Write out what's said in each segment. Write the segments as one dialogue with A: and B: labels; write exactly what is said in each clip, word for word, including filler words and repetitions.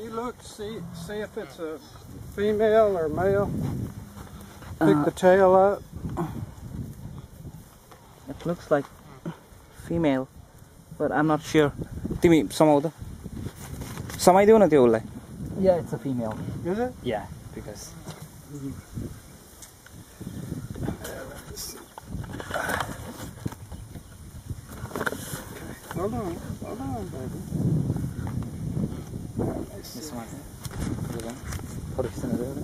A: you look to see see if it's a female or male? Pick uh, the tail up.
B: It looks like female, but I'm not sure. Timi samauda. Samaidiu na tyo ulai. Yeah, it's a female.
A: Is it?
B: Yeah, because.
A: Mm-hmm. Hold on, hold on, baby.
B: This one. What is another?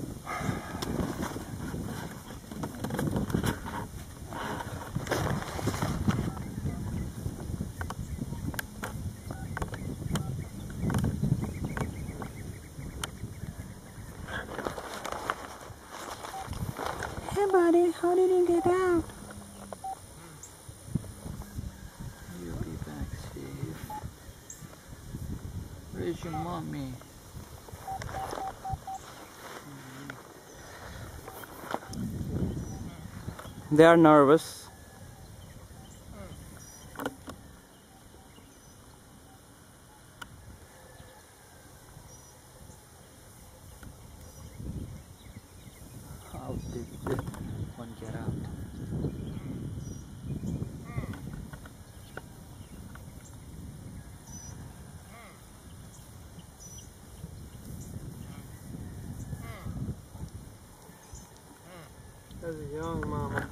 B: Hey, buddy, how did you get out? You'll be back safe. Where's your mommy? They are nervous. How did this one get out?
A: That's a young mama.